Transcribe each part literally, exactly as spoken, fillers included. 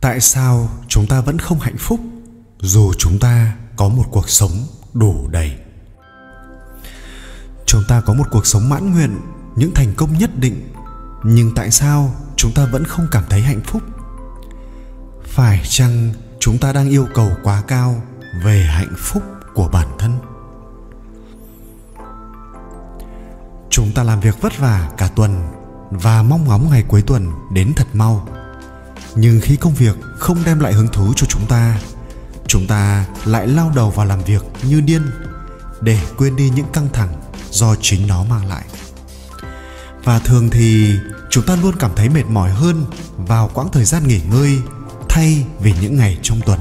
Tại sao chúng ta vẫn không hạnh phúc dù chúng ta có một cuộc sống đủ đầy? Chúng ta có một cuộc sống mãn nguyện, những thành công nhất định, nhưng tại sao chúng ta vẫn không cảm thấy hạnh phúc? Phải chăng chúng ta đang yêu cầu quá cao về hạnh phúc của bản thân? Chúng ta làm việc vất vả cả tuần và mong ngóng ngày cuối tuần đến thật mau. Nhưng khi công việc không đem lại hứng thú cho chúng ta, chúng ta lại lao đầu vào làm việc như điên để quên đi những căng thẳng do chính nó mang lại. Và thường thì chúng ta luôn cảm thấy mệt mỏi hơn vào quãng thời gian nghỉ ngơi thay vì những ngày trong tuần.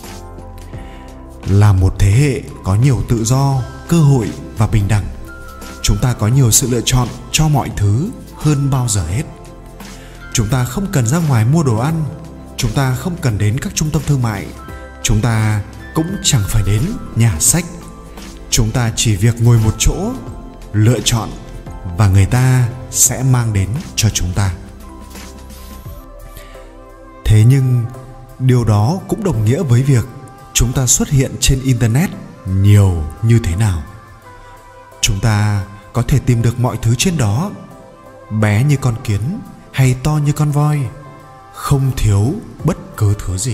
Là một thế hệ có nhiều tự do, cơ hội và bình đẳng, chúng ta có nhiều sự lựa chọn cho mọi thứ hơn bao giờ hết. Chúng ta không cần ra ngoài mua đồ ăn, chúng ta không cần đến các trung tâm thương mại, chúng ta cũng chẳng phải đến nhà sách. Chúng ta chỉ việc ngồi một chỗ, lựa chọn và người ta sẽ mang đến cho chúng ta. Thế nhưng điều đó cũng đồng nghĩa với việc chúng ta xuất hiện trên Internet nhiều như thế nào. Chúng ta có thể tìm được mọi thứ trên đó, bé như con kiến hay to như con voi, không thiếu bất cứ thứ gì.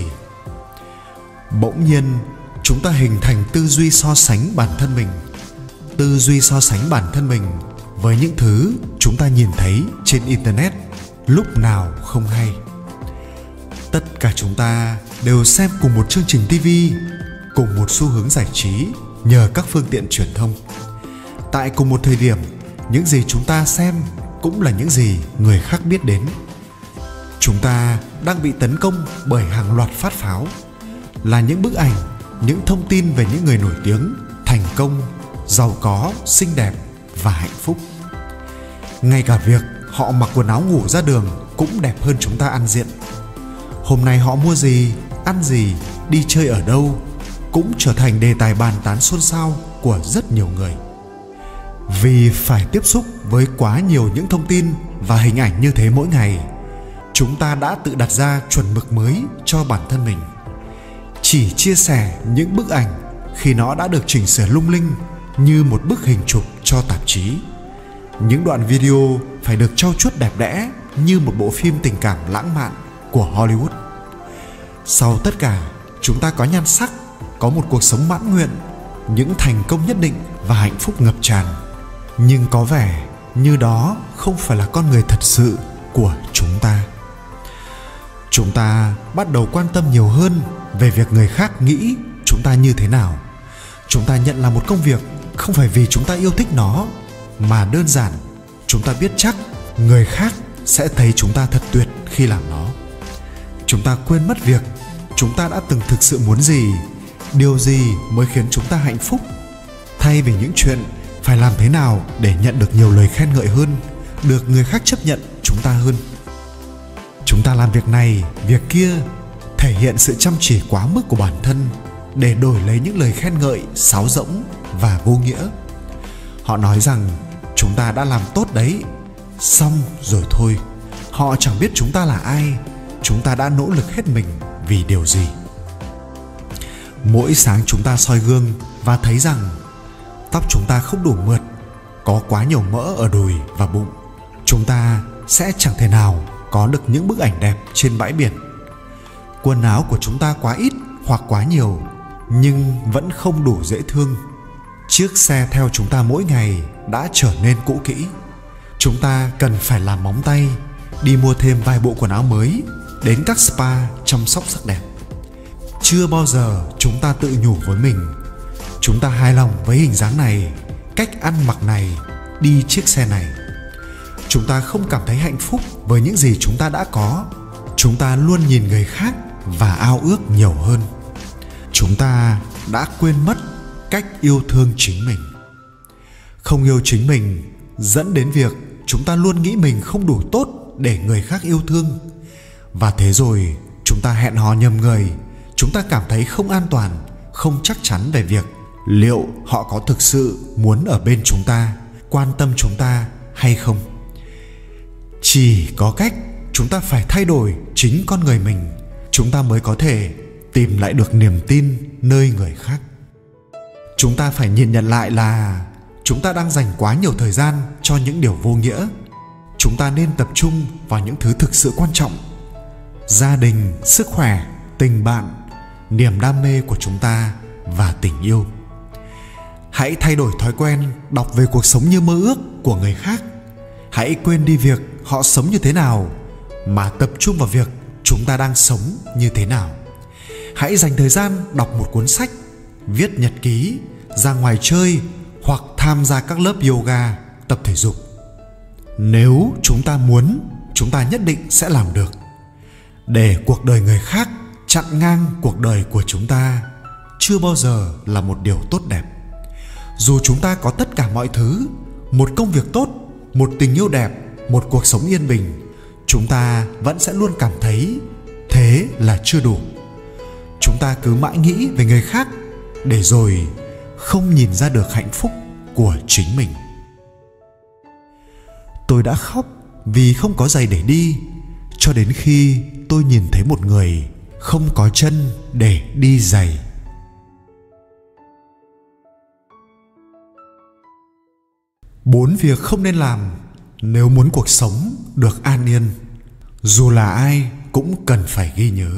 Bỗng nhiên chúng ta hình thành tư duy so sánh bản thân mình, tư duy so sánh bản thân mình với những thứ chúng ta nhìn thấy trên Internet lúc nào không hay. Tất cả chúng ta đều xem cùng một chương trình ti vi, cùng một xu hướng giải trí nhờ các phương tiện truyền thông. Tại cùng một thời điểm, những gì chúng ta xem cũng là những gì người khác biết đến. Chúng ta đang bị tấn công bởi hàng loạt phát pháo, là những bức ảnh, những thông tin về những người nổi tiếng, thành công, giàu có, xinh đẹp và hạnh phúc. Ngay cả việc họ mặc quần áo ngủ ra đường cũng đẹp hơn chúng ta ăn diện. Hôm nay họ mua gì, ăn gì, đi chơi ở đâu cũng trở thành đề tài bàn tán xôn xao của rất nhiều người. Vì phải tiếp xúc với quá nhiều những thông tin và hình ảnh như thế mỗi ngày, chúng ta đã tự đặt ra chuẩn mực mới cho bản thân mình. Chỉ chia sẻ những bức ảnh khi nó đã được chỉnh sửa lung linh như một bức hình chụp cho tạp chí. Những đoạn video phải được trau chuốt đẹp đẽ như một bộ phim tình cảm lãng mạn của Hollywood. Sau tất cả, chúng ta có nhan sắc, có một cuộc sống mãn nguyện, những thành công nhất định và hạnh phúc ngập tràn. Nhưng có vẻ như đó không phải là con người thật sự của chúng ta. Chúng ta bắt đầu quan tâm nhiều hơn về việc người khác nghĩ chúng ta như thế nào. Chúng ta nhận làm một công việc không phải vì chúng ta yêu thích nó, mà đơn giản chúng ta biết chắc người khác sẽ thấy chúng ta thật tuyệt khi làm nó. Chúng ta quên mất việc chúng ta đã từng thực sự muốn gì, điều gì mới khiến chúng ta hạnh phúc, thay vì những chuyện phải làm thế nào để nhận được nhiều lời khen ngợi hơn, được người khác chấp nhận chúng ta hơn. Chúng ta làm việc này, việc kia, thể hiện sự chăm chỉ quá mức của bản thân để đổi lấy những lời khen ngợi sáo rỗng và vô nghĩa. Họ nói rằng chúng ta đã làm tốt đấy, xong rồi thôi. Họ chẳng biết chúng ta là ai, chúng ta đã nỗ lực hết mình vì điều gì. Mỗi sáng chúng ta soi gương và thấy rằng tóc chúng ta không đủ mượt, có quá nhiều mỡ ở đùi và bụng, chúng ta sẽ chẳng thể nào có được những bức ảnh đẹp trên bãi biển. Quần áo của chúng ta quá ít hoặc quá nhiều nhưng vẫn không đủ dễ thương. Chiếc xe theo chúng ta mỗi ngày đã trở nên cũ kỹ. Chúng ta cần phải làm móng tay, đi mua thêm vài bộ quần áo mới, đến các spa chăm sóc sắc đẹp. Chưa bao giờ chúng ta tự nhủ với mình chúng ta hài lòng với hình dáng này, cách ăn mặc này, đi chiếc xe này. Chúng ta không cảm thấy hạnh phúc với những gì chúng ta đã có. Chúng ta luôn nhìn người khác và ao ước nhiều hơn. Chúng ta đã quên mất cách yêu thương chính mình. Không yêu chính mình dẫn đến việc chúng ta luôn nghĩ mình không đủ tốt để người khác yêu thương. Và thế rồi chúng ta hẹn hò nhầm người. Chúng ta cảm thấy không an toàn, không chắc chắn về việc liệu họ có thực sự muốn ở bên chúng ta, quan tâm chúng ta hay không. Chỉ có cách chúng ta phải thay đổi chính con người mình. chúng ta mới có thể tìm lại được niềm tin nơi người khác. Chúng ta phải nhìn nhận lại là chúng ta đang dành quá nhiều thời gian cho những điều vô nghĩa. Chúng ta nên tập trung vào những thứ thực sự quan trọng: gia đình, sức khỏe, tình bạn, niềm đam mê của chúng ta và tình yêu. Hãy thay đổi thói quen đọc về cuộc sống như mơ ước của người khác. Hãy quên đi việc họ sống như thế nào, mà tập trung vào việc chúng ta đang sống như thế nào. Hãy dành thời gian đọc một cuốn sách, viết nhật ký, ra ngoài chơi hoặc tham gia các lớp yoga, tập thể dục. Nếu chúng ta muốn, chúng ta nhất định sẽ làm được. Để cuộc đời người khác chặn ngang cuộc đời của chúng ta chưa bao giờ là một điều tốt đẹp. Dù chúng ta có tất cả mọi thứ, một công việc tốt, một tình yêu đẹp, một cuộc sống yên bình, chúng ta vẫn sẽ luôn cảm thấy thế là chưa đủ. Chúng ta cứ mãi nghĩ về người khác, để rồi không nhìn ra được hạnh phúc của chính mình. Tôi đã khóc vì không có giày để đi, cho đến khi tôi nhìn thấy một người không có chân để đi giày. Bốn việc không nên làm nếu muốn cuộc sống được an yên, dù là ai cũng cần phải ghi nhớ.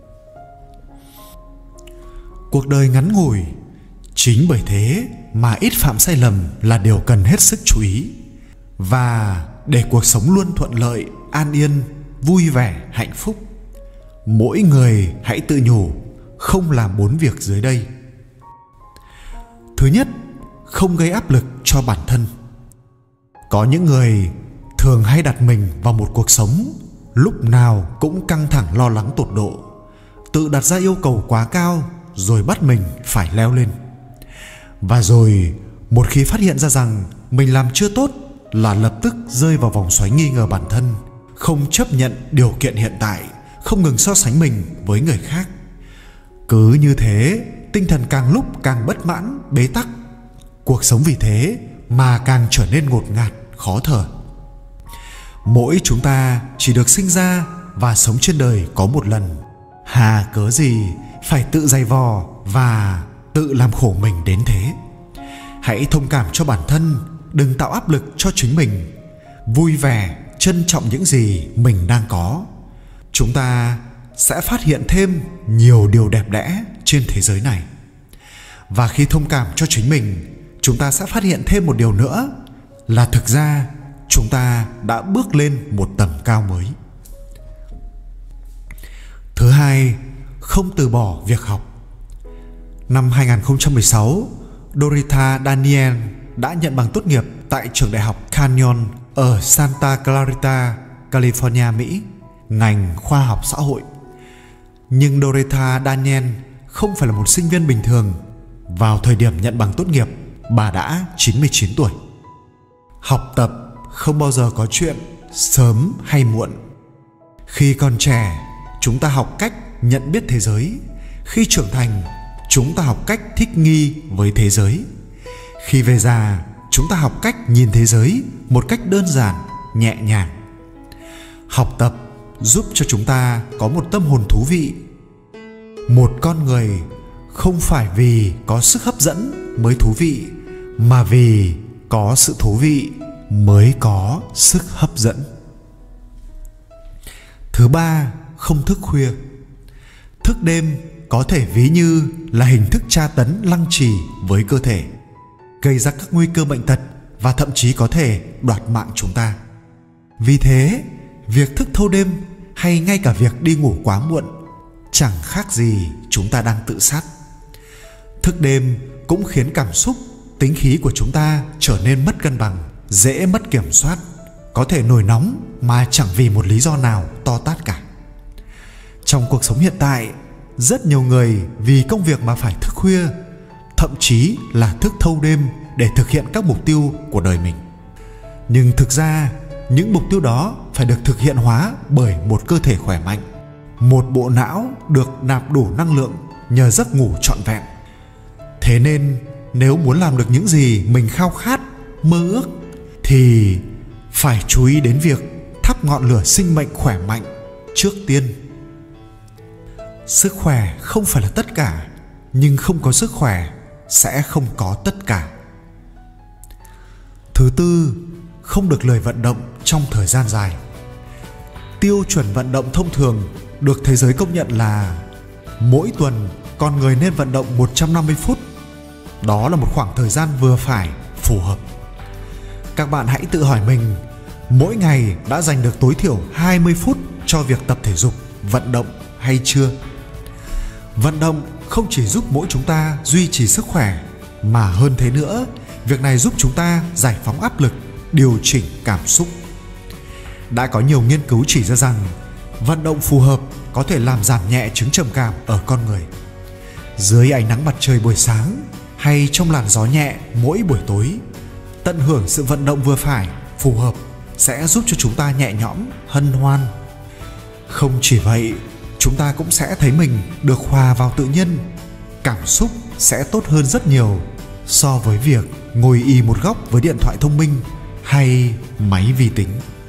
Cuộc đời ngắn ngủi, chính bởi thế mà ít phạm sai lầm là điều cần hết sức chú ý. Và để cuộc sống luôn thuận lợi, an yên, vui vẻ, hạnh phúc, mỗi người hãy tự nhủ không làm bốn việc dưới đây. Thứ nhất, không gây áp lực cho bản thân. Có những người thường hay đặt mình vào một cuộc sống lúc nào cũng căng thẳng lo lắng tột độ, tự đặt ra yêu cầu quá cao rồi bắt mình phải leo lên. Và rồi một khi phát hiện ra rằng mình làm chưa tốt là lập tức rơi vào vòng xoáy nghi ngờ bản thân, không chấp nhận điều kiện hiện tại, không ngừng so sánh mình với người khác. Cứ như thế, tinh thần càng lúc càng bất mãn, bế tắc. Cuộc sống vì thế mà càng trở nên ngột ngạt, khó thở. Mỗi chúng ta chỉ được sinh ra và sống trên đời có một lần, hà cớ gì phải tự dày vò và tự làm khổ mình đến thế. Hãy thông cảm cho bản thân, đừng tạo áp lực cho chính mình. Vui vẻ, trân trọng những gì mình đang có. Chúng ta sẽ phát hiện thêm nhiều điều đẹp đẽ trên thế giới này. Và khi thông cảm cho chính mình, chúng ta sẽ phát hiện thêm một điều nữa, là thực ra chúng ta đã bước lên một tầm cao mới. Thứ hai, không từ bỏ việc học. Năm hai không một sáu, Dorita Daniel đã nhận bằng tốt nghiệp tại trường đại học Canyon ở Santa Clarita, California, Mỹ, ngành khoa học xã hội. Nhưng Dorita Daniel không phải là một sinh viên bình thường. Vào thời điểm nhận bằng tốt nghiệp, bà đã chín mươi chín tuổi. Học tập không bao giờ có chuyện sớm hay muộn. Khi còn trẻ, chúng ta học cách nhận biết thế giới. Khi trưởng thành, chúng ta học cách thích nghi với thế giới. Khi về già, chúng ta học cách nhìn thế giới một cách đơn giản, nhẹ nhàng. Học tập giúp cho chúng ta có một tâm hồn thú vị. Một con người không phải vì có sức hấp dẫn mới thú vị, mà vì có sự thú vị mới có sức hấp dẫn. Thứ ba, không thức khuya. Thức đêm có thể ví như là hình thức tra tấn lăng trì với cơ thể, gây ra các nguy cơ bệnh tật và thậm chí có thể đoạt mạng chúng ta. Vì thế, việc thức thâu đêm hay ngay cả việc đi ngủ quá muộn chẳng khác gì chúng ta đang tự sát. Thức đêm cũng khiến cảm xúc, tính khí của chúng ta trở nên mất cân bằng, dễ mất kiểm soát, có thể nổi nóng mà chẳng vì một lý do nào to tát cả. Trong cuộc sống hiện tại, rất nhiều người vì công việc mà phải thức khuya, thậm chí là thức thâu đêm để thực hiện các mục tiêu của đời mình. Nhưng thực ra, những mục tiêu đó phải được thực hiện hóa bởi một cơ thể khỏe mạnh, một bộ não được nạp đủ năng lượng nhờ giấc ngủ trọn vẹn. Thế nên, nếu muốn làm được những gì mình khao khát, mơ ước, thì phải chú ý đến việc thắp ngọn lửa sinh mệnh khỏe mạnh trước tiên. Sức khỏe không phải là tất cả, nhưng không có sức khỏe sẽ không có tất cả. Thứ tư, không được lười vận động trong thời gian dài. Tiêu chuẩn vận động thông thường được thế giới công nhận là mỗi tuần con người nên vận động một trăm năm mươi phút. Đó là một khoảng thời gian vừa phải, phù hợp. Các bạn hãy tự hỏi mình, mỗi ngày đã dành được tối thiểu hai mươi phút cho việc tập thể dục, vận động hay chưa? Vận động không chỉ giúp mỗi chúng ta duy trì sức khỏe, mà hơn thế nữa, việc này giúp chúng ta giải phóng áp lực, điều chỉnh cảm xúc. Đã có nhiều nghiên cứu chỉ ra rằng vận động phù hợp có thể làm giảm nhẹ chứng trầm cảm ở con người. Dưới ánh nắng mặt trời buổi sáng hay trong làn gió nhẹ mỗi buổi tối, tận hưởng sự vận động vừa phải, phù hợp sẽ giúp cho chúng ta nhẹ nhõm, hân hoan. Không chỉ vậy, chúng ta cũng sẽ thấy mình được hòa vào tự nhiên. Cảm xúc sẽ tốt hơn rất nhiều so với việc ngồi ì một góc với điện thoại thông minh hay máy vi tính.